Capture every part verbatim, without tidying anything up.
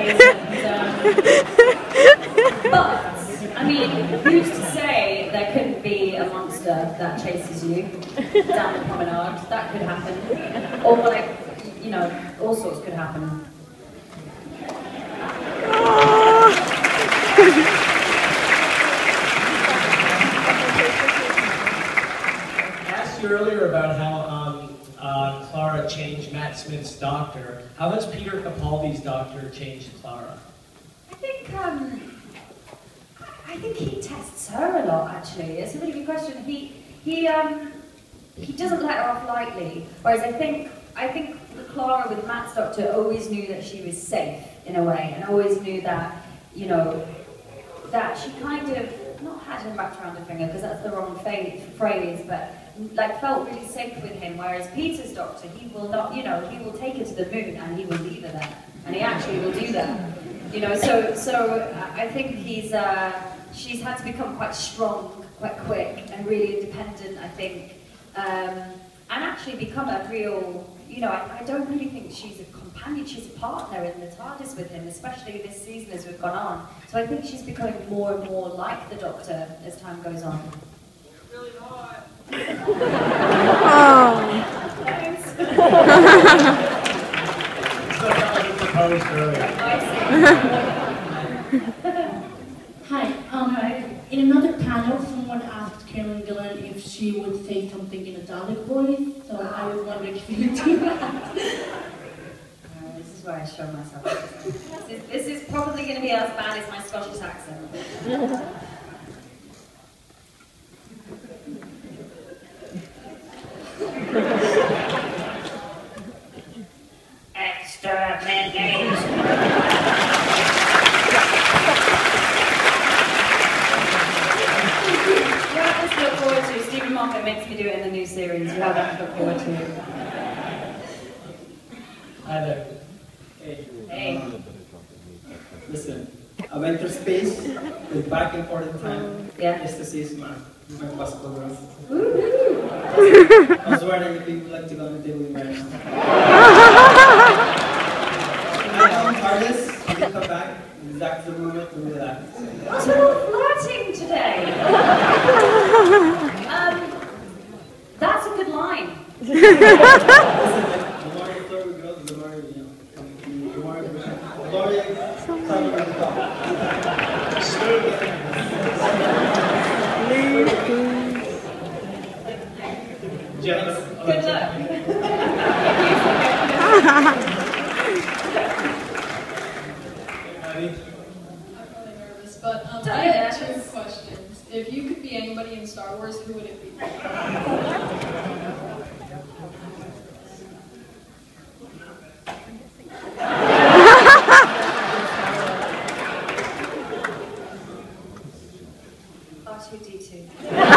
days. And, um, but, I mean, who's to say there couldn't be a monster that chases you down the promenade? That could happen. Or, like, you know, all sorts could happen. Earlier about how um, uh, Clara changed Matt Smith's doctor. How has Peter Capaldi's doctor changed Clara? I think um, I think he tests her a lot. Actually, it's a really good question. He he um, he doesn't let her off lightly. Whereas I think I think Clara with Matt's doctor always knew that she was safe in a way, and always knew that you know that she kind of not had him wrapped around her finger because that's the wrong phrase, but like felt really safe with him. Whereas Peter's doctor, he will not, you know, he will take her to the moon and he will leave her there, and he actually will do that, you know. So, so I think he's, uh, she's had to become quite strong, quite quick, and really independent. I think, um, and actually become a real, you know. I, I don't really think she's a companion. She's a partner in the TARDIS with him, especially this season as we've gone on. So I think she's becoming more and more like the Doctor as time goes on. Really hot. Oh. Thanks. So that was proposed earlier. Hi. Um, in another panel, someone asked Karen Gillan if she would say something in a Dalek voice, so I was wondering if you would do that. Uh, this is where I show myself. This is, this is probably going to be as bad as my Scottish accent. Exterminate! You have this to look forward to. Stephen Moffat makes me do it in the new series. You have that to look forward to. Hi there. Hey. Hey. Listen, I went to space, went back and forth in time, Yeah. just to see my, my possible girls. Woo-hoo. I was wondering if you'd like to go on a date with me right now. When I come TARDIS, you can come back, exactly the moment to relax. What's with all the flirting today? um, that's a good line. Listen, the more you flirt with girls, the more, you know, the more, the more you come over the top. Good luck. Honey? I'm really nervous, but um, Don't I be have two nervous. questions. If you could be anybody in Star Wars, who would it be? R two D two.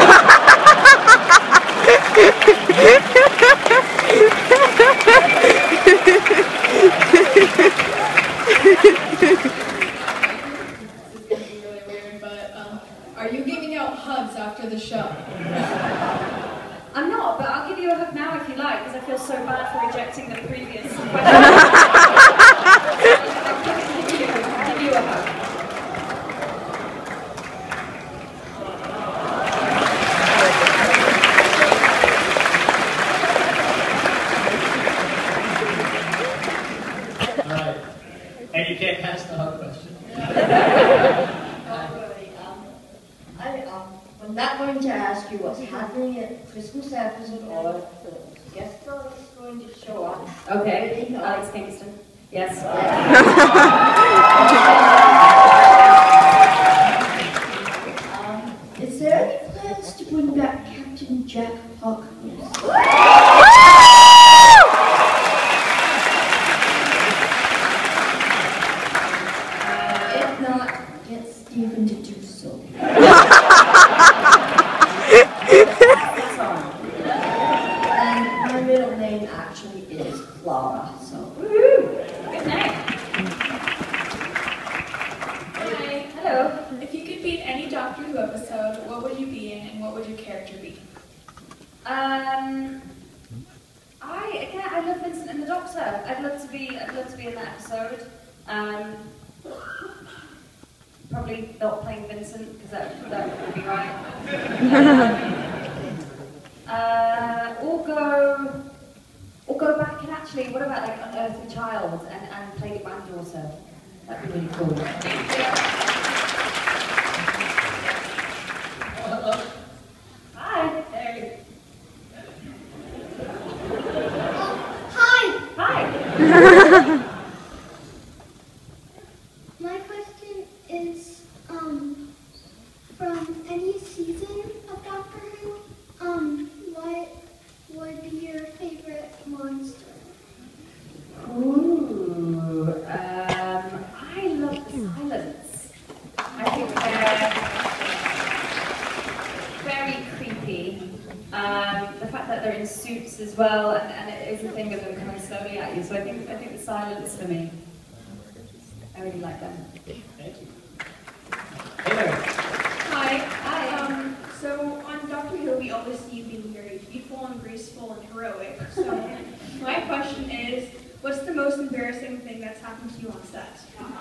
Really weird, but um, are you giving out hugs after the show? I'm not, but I'll give you a hug now if you like, because I feel so bad for rejecting the previous question. I'll give you, I'll give you a hug. Alright. And you can't pass the hug question. Not really. Um, I, um, I'm not going to ask you what's happening at Christmas episode or the guest star is going to show up. Okay, Really, no. Alex Kingston. Yes. Um, is there any plans to bring back Captain Jack Hawkins? If not, get Stephen to do so. That's on. And my middle name actually is Clara, so. Woohoo! Good name. Hi. Hello. If you could be in any Doctor Who episode, what would you be in, and what would your character be? Um, I again, I love Vincent and the Doctor. I'd love to be. I'd love to be in that episode. Um, probably not playing Vincent, because that, that would be right. Um, uh, or go, or go back and actually, what about like Unearth a Child and, and play the granddaughter? That'd be really cool. Hi. There. Hi. Hi. My question is, um, from any season of Doctor Who, um, what would be your favorite monster? Ooh, um, I love the Silence. I think they're very creepy. Um, the fact that they're in suits as well, and, and it is a thing of them coming slowly at you. So I think I think the Silence for me. I really like them. Thank you. Hey there. Hi. Hi. Um, so on Doctor Who, we always see you being very beautiful and graceful and heroic. So my question is, what's the most embarrassing thing that's happened to you on set?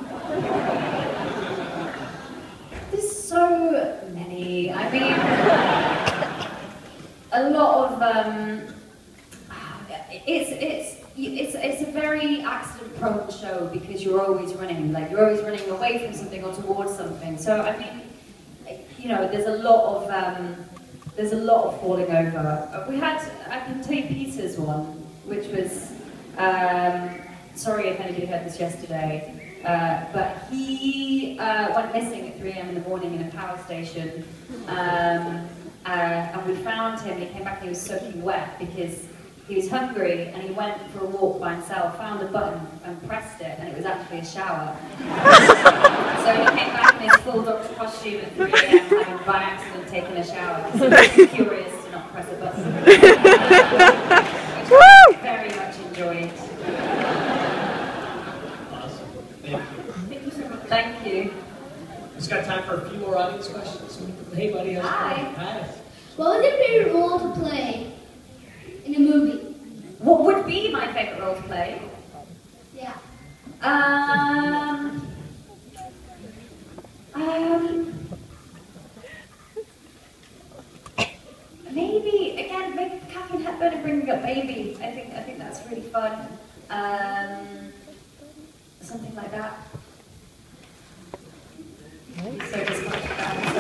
There's so many. I mean, a lot of um, it's it's it's it's a very accident-prone show because you're always running, like you're always running away from something or towards something. So I mean, you know, there's a lot of um, there's a lot of falling over. We had, I can tell you Peter's one, which was. Um, sorry if anybody heard this yesterday, uh, but he uh, went missing at three A M in the morning in a power station, um, uh, and we found him. And he came back and he was soaking wet because he was hungry, and he went for a walk by himself, found a button and pressed it, and it was actually a shower. So he came back in his full doctor costume at three A M having by accident taken a shower because he was curious to not press a button. Very much enjoyed. Awesome. Thank you. Thank you so much. Thank you. Just got time for a few more audience questions. Hey, buddy. How's it Hi. going? Hi. What was your favorite role to play in a movie? What would be my favourite role to play? Yeah. Um. Um. Maybe again, maybe Catherine Hepburn and Bringing Up Baby. I think I think that's really fun. Um, something like that. So disappointed.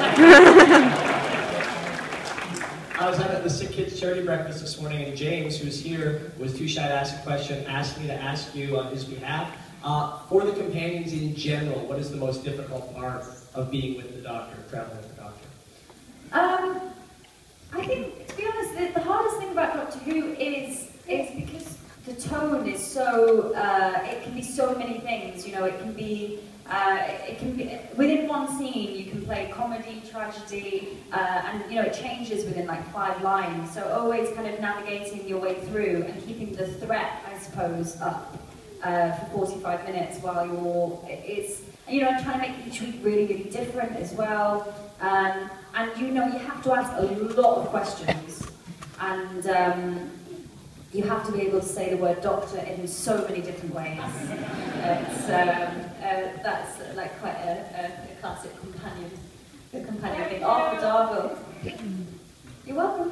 I was out at the Sick Kids Charity Breakfast this morning, and James, who's here, was too shy to ask a question, asked me to ask you on his behalf. Uh, for the companions in general, what is the most difficult part of being with the Doctor, traveling with the Doctor? Um, I think, to be honest, the, the hardest thing about Doctor Who is is because the tone is so. Uh, it can be so many things. You know, it can be. Uh, it can be within one scene. You can play comedy, tragedy, uh, and you know it changes within like five lines. So always kind of navigating your way through and keeping the threat, I suppose, up uh, for forty-five minutes while you're. It's you know trying to make each week really, really different as well. Um, and you know you have to ask a lot of questions, and um, you have to be able to say the word doctor in so many different ways. It's, um, uh, that's uh, like quite a, a, a classic companion, a companion thing. Oh, Darvel. You're welcome.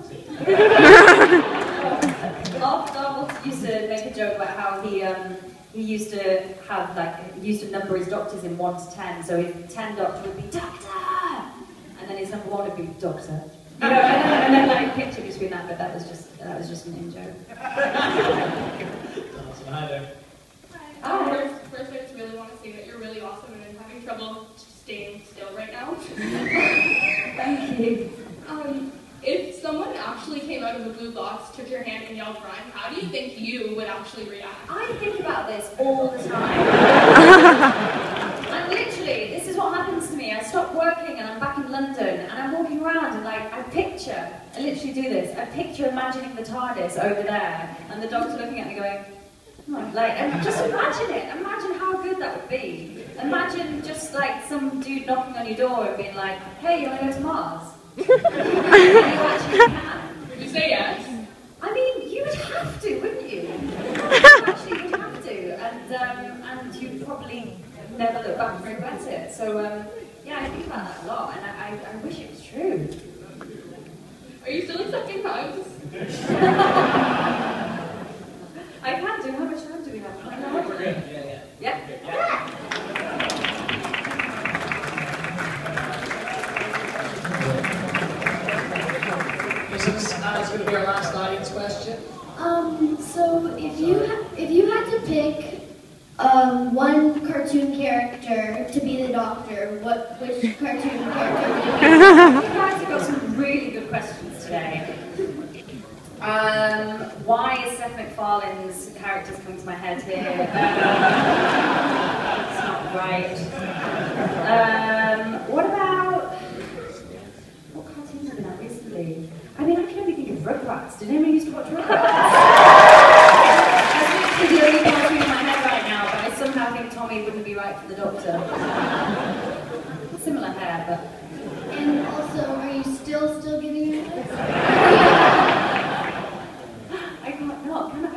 Arthur Darvel used to make a joke about how he um, he used to have like he used to number his doctors in one to ten. So his ten doctor would be doctor, and then his number one would be doctor. You know, and then like picture between that, but that was just that was just an in joke. Awesome. Hi there. Hi. Um, first, first, I just really want to say that you're really awesome, and I'm having trouble staying still right now. Thank you. Um, if someone actually came out of a blue box, took your hand, and yelled "run," how do you think you would actually react? I think about this all the time. And literally, this is what happens to me. I stop working and I'm back in London and I'm walking around and like I picture, I literally do this, I picture imagining the TARDIS over there and the doctor looking at me going, oh, like, and just imagine it. Imagine how good that would be. Imagine just like some dude knocking on your door and being like, hey, you want to go to Mars? And you actually can. Would you say yes? I mean, you would have to, wouldn't you? You actually would have to, and um, and you'd probably never look back and regret it. So um, yeah, I think about that a lot, and I, I, I wish it was true. Are you still accepting hugs? I can do. How much time do we have? Can I go? We're good. Yeah, yeah. Yeah? Yeah. This is uh, going to be our last audience question. Um, so if you ha if you had to pick um, one cartoon character to be the doctor, what which cartoon character would it be? You guys have got some really good questions today. Um, why is Seth MacFarlane's characters coming to my head here? Um, it's not right. Um, what about what cartoons have been out recently? I mean, I can only think of Rugrats. Did anyone used to watch Rugrats? That's literally the only cartoon in my head right now, but I somehow think Tommy wouldn't be right for the Doctor. Similar hair, but. And also, are you still still giving your advice? I can't not, can I?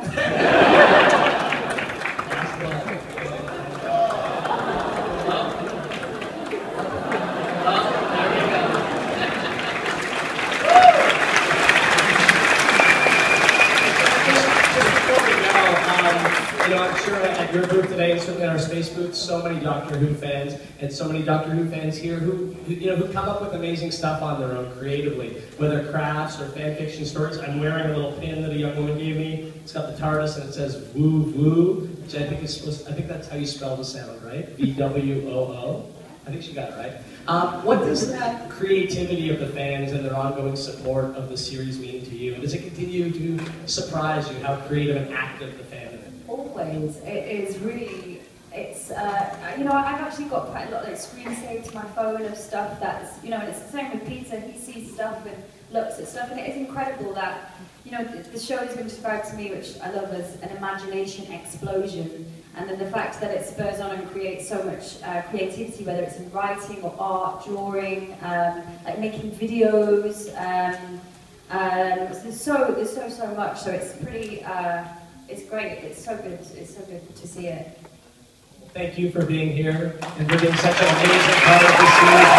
You know, I'm sure at your booth today, and certainly at our space booth, so many Doctor Who fans, and so many Doctor Who fans here who, who, you know, who come up with amazing stuff on their own creatively, whether crafts or fan fiction stories. I'm wearing a little pin that a young woman gave me. It's got the TARDIS and it says "woo woo," which I think is supposed. I think that's how you spell the sound, right? V W O O. I think she got it right. Um, what does that creativity of the fans and their ongoing support of the series mean to you? And does it continue to surprise you how creative and active the fandom is? Always. It is really, it's, uh, you know, I've actually got quite a lot of like, screen saved to my phone of stuff that's, you know, and it's the same with Peter. He sees stuff and looks at stuff, and it is incredible that, you know, the, the show has been described to me, which I love as an imagination explosion. And then the fact that it spurs on and creates so much uh, creativity, whether it's in writing or art, drawing, um, like making videos. Um, um, so there's so there's so so much. So it's pretty. Uh, it's great. It's so good. It's so good to see it. Thank you for being here and for being such an amazing part of the series.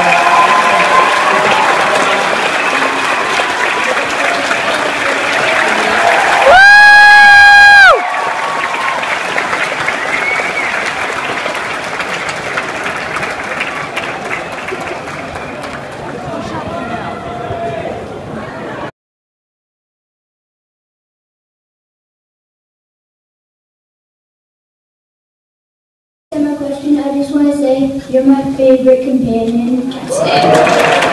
My question, I just want to say you're my favorite companion.